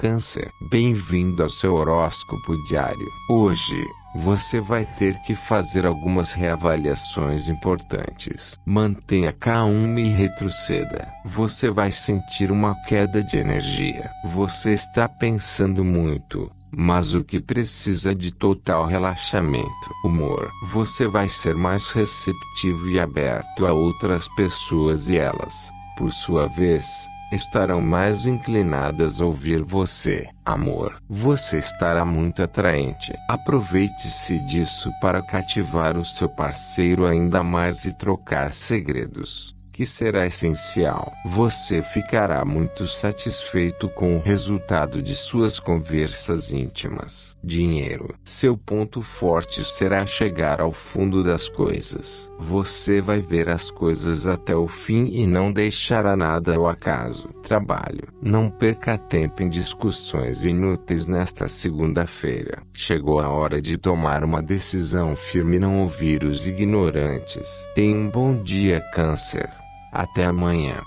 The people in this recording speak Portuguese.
Câncer. Bem-vindo ao seu horóscopo diário. Hoje, você vai ter que fazer algumas reavaliações importantes. Mantenha calma e retroceda. Você vai sentir uma queda de energia. Você está pensando muito, mas o que precisa de total relaxamento. Humor. Você vai ser mais receptivo e aberto a outras pessoas e elas, por sua vez, estarão mais inclinadas a ouvir você. Amor. Você estará muito atraente. Aproveite-se disso para cativar o seu parceiro ainda mais e trocar segredos, que será essencial. Você ficará muito satisfeito com o resultado de suas conversas íntimas. Dinheiro. Seu ponto forte será chegar ao fundo das coisas. Você vai ver as coisas até o fim e não deixará nada ao acaso. Trabalho. Não perca tempo em discussões inúteis nesta segunda-feira. Chegou a hora de tomar uma decisão firme e não ouvir os ignorantes. Tenha um bom dia, Câncer. Até amanhã.